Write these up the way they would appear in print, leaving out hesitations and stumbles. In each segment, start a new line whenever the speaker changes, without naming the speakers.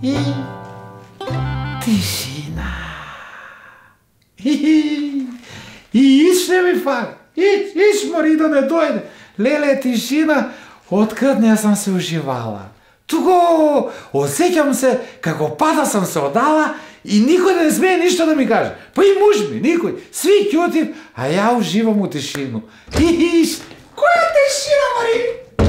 И тишина. И ще ми фали. Иш мори да не дојде. Леле, тишина, откад не сам се уживала. Туго, осеќам се како пада сам се одала и никој не смее ништо да ми каже. Па и муж ми, никој. Сви ќутив, а ја уживам у тишину. Иш,
која тишина, Мари?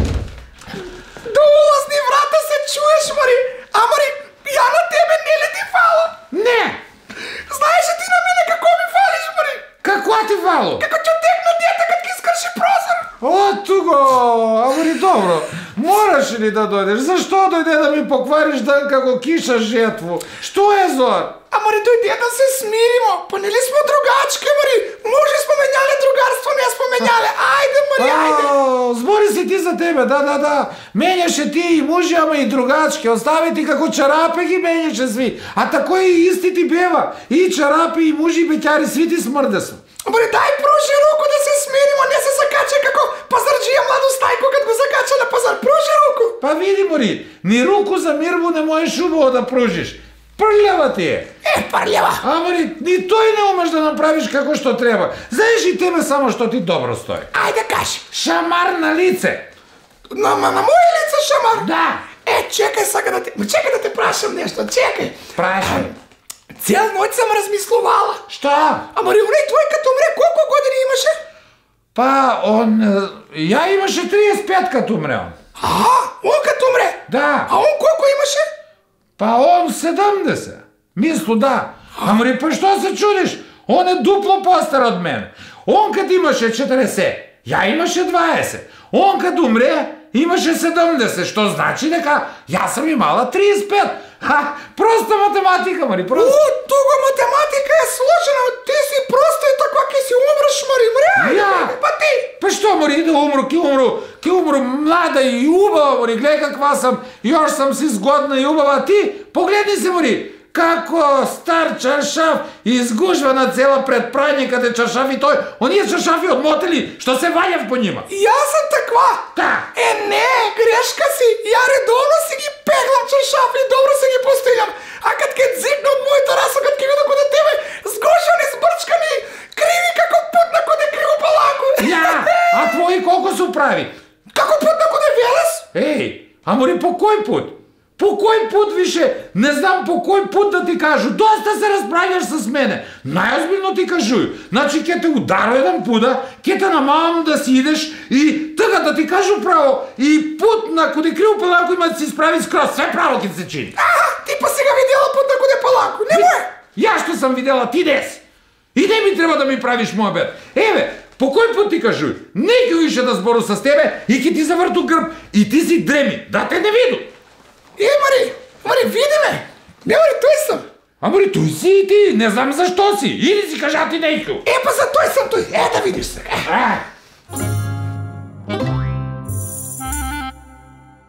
До улазни врата се чуеш, Мари. А, Мари, ја на тебе не ли ти фала?
Не.
Знаеш ли ти на мене како ми фалиш, Мари?
Какво ти фало?
Како ќе текна дете кад ги скрши прозор.
О, туго, ама добро. Мораш ли да дојдеш? Зашто дојде да ми поквариш дан како киша жетву? Што е, Зор?
А, Мари, дојде да се смиримо. Па нели сме другачки, Мари? Може сме менјале другарство, не сме менјале. Ајде, Мари, ајде.
Збори си ти за тебе, да. Менјаше ти и мужи, ама и другачки. Остави ти како чарапе ги менјаше сви. А тако и исти ти бева. И чарапи, и мужи, и беќари, сви ти смрде су.
Мари, дај пружи руку да се смиримо, не се закача како пазарджија младо стајко кад го закача на пазар. Пружи руку.
Па види, Мари, ни руку за мирбу не можеш убаво да пружиш. Прљава ти е.
Прљава.
А, Мари, ни тој не умеш да направиш како што треба. Знаеш и тебе само што ти добро стои.
Ајде кажи.
Шамар на лице.
На моје лице шамар?
Да.
Чекај сега да те прашам нешто, чекај.
Прашај.
Цел ноќ сам размислувала.
Што?
А Мари, оној твој като умре, колку години имаше?
Па, ја имаше 35 като умре он.
Он като умре?
Да.
А он колку имаше?
Па он 70. Мислу, да. А Мари, па што се чудиш? Он е дупло постар од мене. Он кад имаше 40, ја имаше 20. Он кад умре, имаше 70, што значи дека јас сам имала 35. Проста математика, Мари, проста.
Туго математика е сложена, ти си проста и таква ке си умреш, Мари, мре. Па ти.
Па што, Мари, да умру, ке умру млада и убава, Мари, гледай каква сам, још сам си згодна и убава, ти, погледни се, Мари, како стар чаршаф изгужва на цела пред прање каде чаршафи тој, оние чаршафи од мотели, што се вајав по нима.
Јас сам таква?
Да.
Не, грешка си, ја редовно си ги пеглам чаршафи и добро си ги постелјам, а кад ке дзикна од мојата раса, кад ке видам каде тебе, сгушани, збрчкани, криви како путна коде криво палаку.
А твои колку су прави?
Како путна коде велес?
А Мари, по кој пут? По кој пут више? Не знам по кој пут да ти кажу. Доста се расправјаш с мене. Најозбилно ти кажуј. Значи, ке те ударо еден пуда, ке те намавам да си идеш и така да ти кажу право. И пут на коде криво палаку има да си справи скроз. Све право ке се чини.
Ти па сега видела пут на коде палаку. Немој.
Ја што сам видела, ти дес. И не ми треба да ми правиш мојбет. Еве, по кој пут ти кажуј? Неќе више да збору с тебе и ке ти заврту грб и ти си дреми. Да те не виду.
Мари, види ме! Не, Мари, тој сам!
А Мари, тој си и ти, не знам зашто си. Или си кажа ти нејко.
Па за тој сам тој. Да видиш сега.